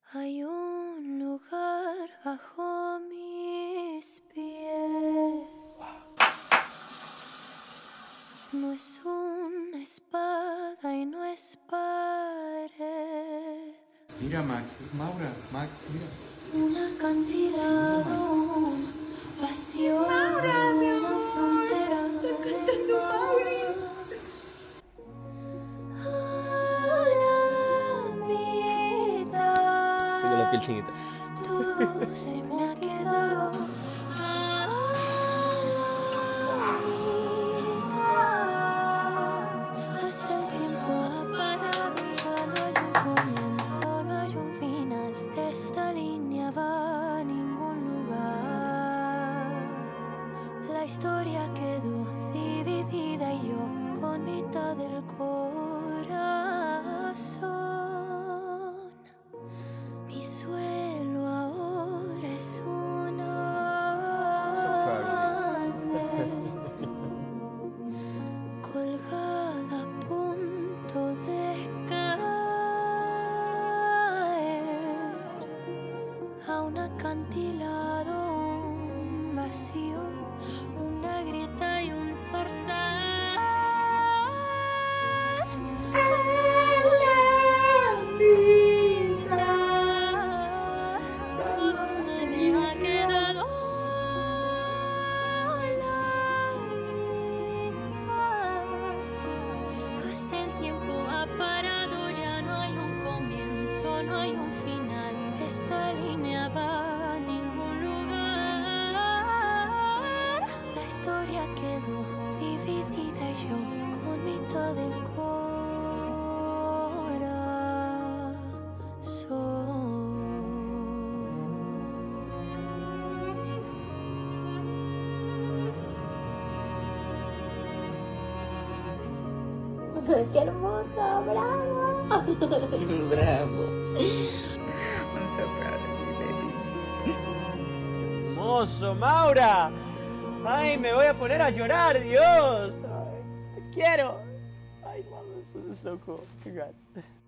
Hay un lugar bajo mis pies. No es una espada y no es pared. Mira, Max, es Maura. Max, mira. Un acantilado, un vacío, una frontera de Tengo la piel chinita. todo se me ha quedado a la mitad. Hasta el tiempo ha parado, ya no hay un comienzo, no hay un final. Esta línea va a ningún lugar. La historia quedó dividida y yo con mitad del corazón. Mi suelo ahora es una colgada a punto de caer a un acantilado, un vacío, una grieta y un zorzal. Todo se me ha quedado a la mitad. Hasta el tiempo ha parado, ya no hay un comienzo, no hay un final. Esta línea va a ningún lugar. La historia quedó dividida y yo con mitad del ¡Qué hermosa! ¡Bravo! Bravo. I'm so proud of you, baby. Hermoso, Maura. Ay, me voy a poner a llorar, Dios. Ay, te quiero. Ay, mama, this is so cool. Congrats.